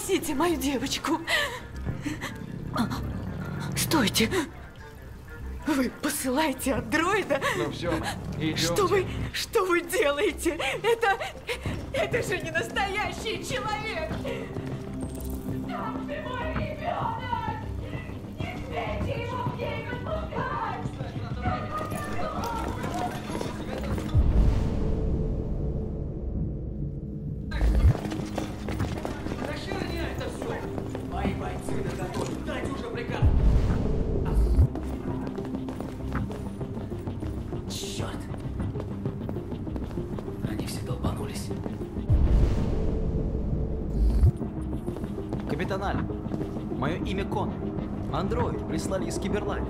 Спасите мою девочку. Стойте. Вы посылаете андроида? Ну все, идемте. Что вы делаете? Это же не настоящий человек. Там ты мой ребенок. Не смейте его в ней выпускать. Нахерня это все? Мои бойцы наготове. Дайте уже приказ. Черт. Они все долбанулись. Капитан Аль, мое имя Конор. Андроид прислали из Киберлайф.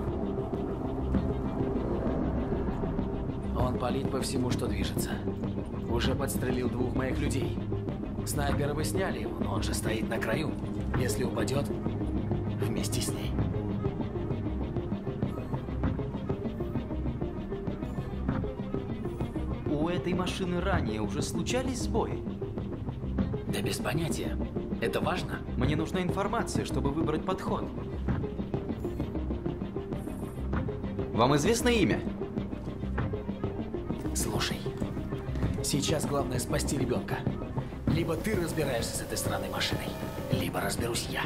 Он палит по всему, что движется. Уже подстрелил 2 моих людей. Снайпера вы сняли его, но он же стоит на краю. Если упадет, вместе с ней. У этой машины ранее уже случались сбои? Да без понятия. Это важно? Мне нужна информация, чтобы выбрать подход. Вам известно имя? Слушай, сейчас главное спасти ребенка. Либо ты разбираешься с этой странной машиной, либо разберусь я.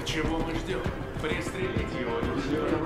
Чего мы ждем? Пристрелить его и все.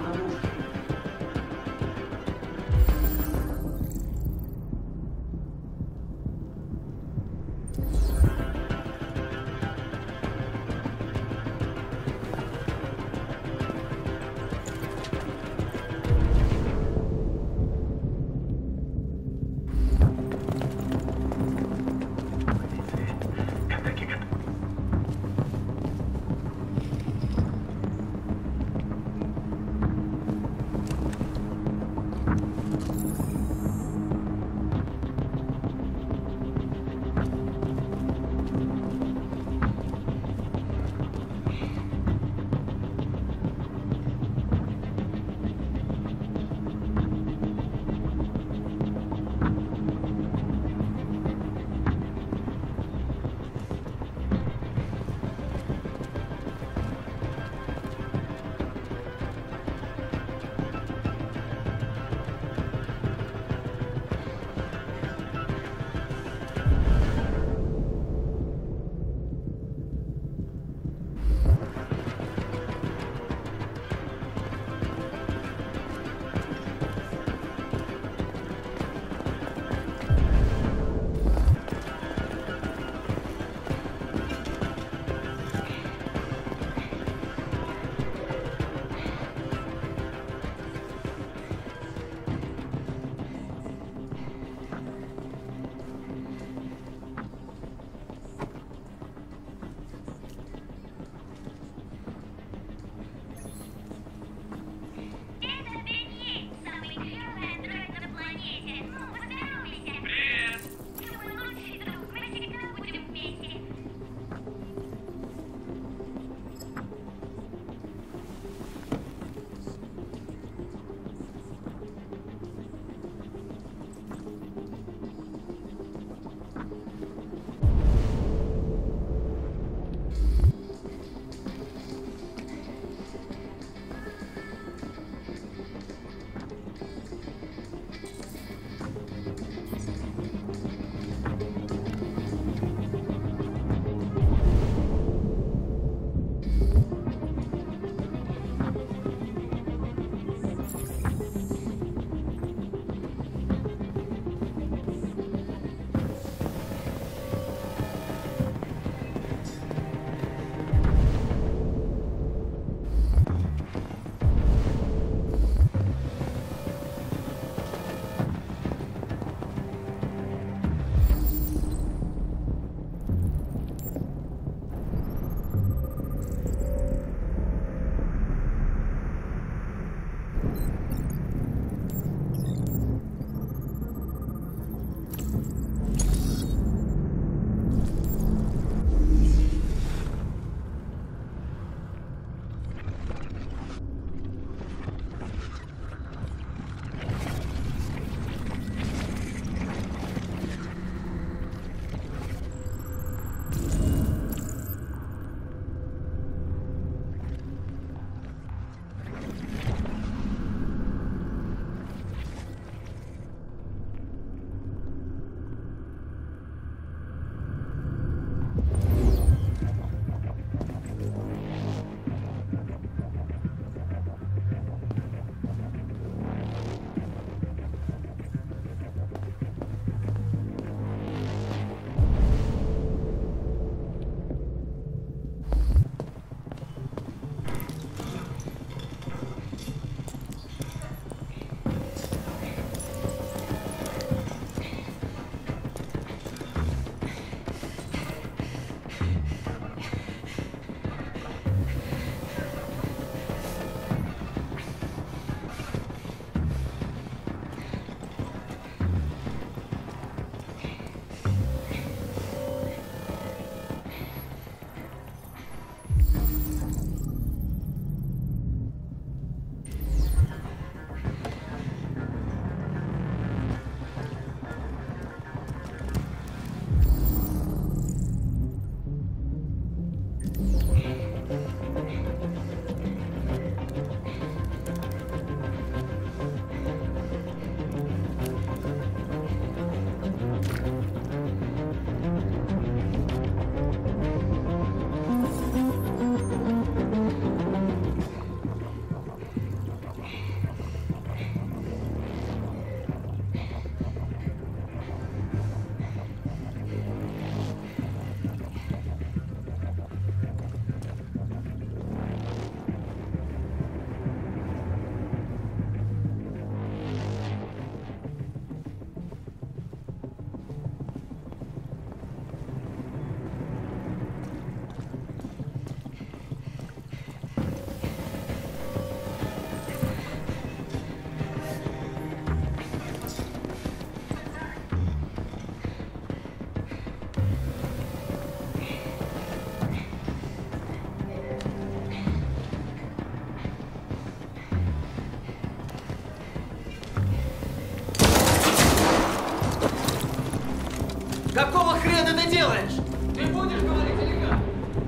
Какого хрена ты делаешь? Ты будешь говорить или как?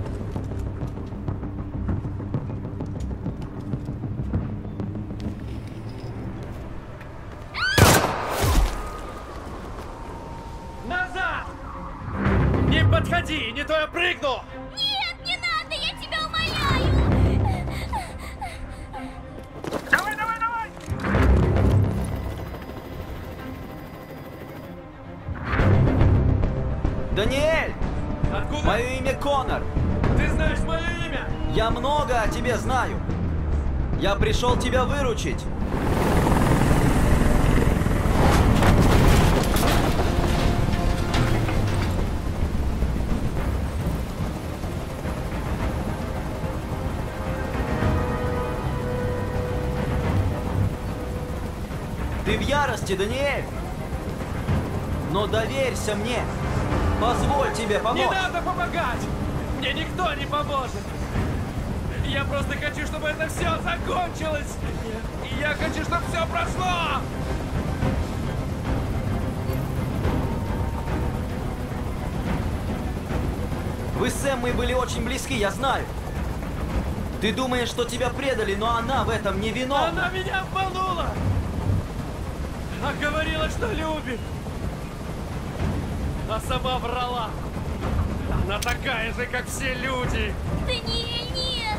Назад! Не подходи, не то я прыгну! Нет, не надо, я тебя умоляю! Давай, давай, давай! Даниэль! Откуда? Мое имя Конор. Ты знаешь мое имя? Я много о тебе знаю. Я пришел тебя выручить. Ты в ярости, Даниэль? Но доверься мне. Позволь тебе помочь. Не надо помогать! Мне никто не поможет! Я просто хочу, чтобы это все закончилось! И я хочу, чтобы все прошло! Вы с Эммой были очень близки, я знаю. Ты думаешь, что тебя предали, но она в этом не виновна. Она меня обманула! А говорила, что любит! А сама врала! Она такая же, как все люди! Даниэль, нет!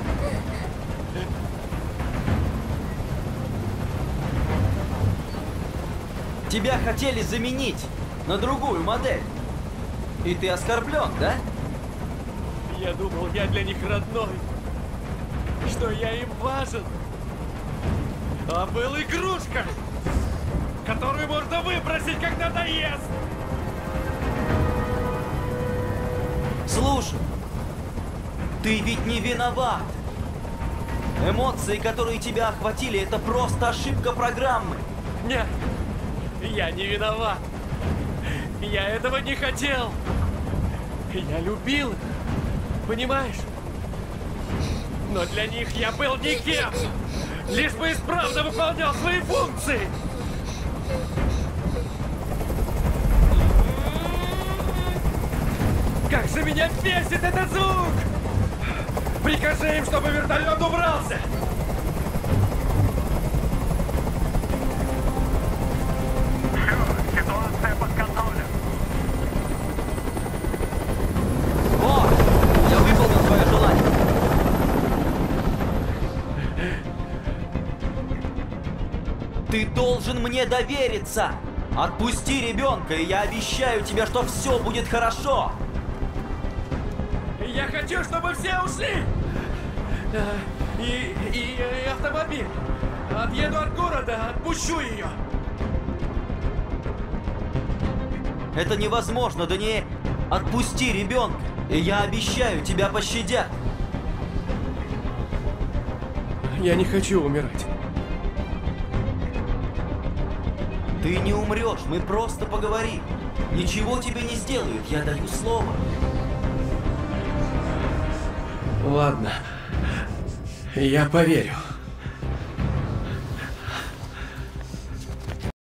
Тебя хотели заменить на другую модель. И ты оскорблен, да? Я думал, я для них родной, что я им важен. А был игрушка, которую можно выбросить, когда надоест. Слушай, ты ведь не виноват. Эмоции, которые тебя охватили, это просто ошибка программы. Нет, я не виноват. Я этого не хотел. Я любил их, понимаешь? Но для них я был никем. Лишь бы исправно выполнял свои функции. Как же меня бесит этот звук! Прикажи им, чтобы вертолет убрался! Ситуация под контролем. О, я выполнил твое желание. Ты должен мне довериться. Отпусти ребенка, и я обещаю тебе, что все будет хорошо. Я хочу, чтобы все ушли! И автомобиль. Отъеду от города, отпущу ее. Это невозможно, Даниэль. Отпусти ребенка, и я обещаю, тебя пощадят. Я не хочу умирать. Ты не умрешь, мы просто поговорим. Ничего тебе не сделают, я даю слово. Ладно, я поверю.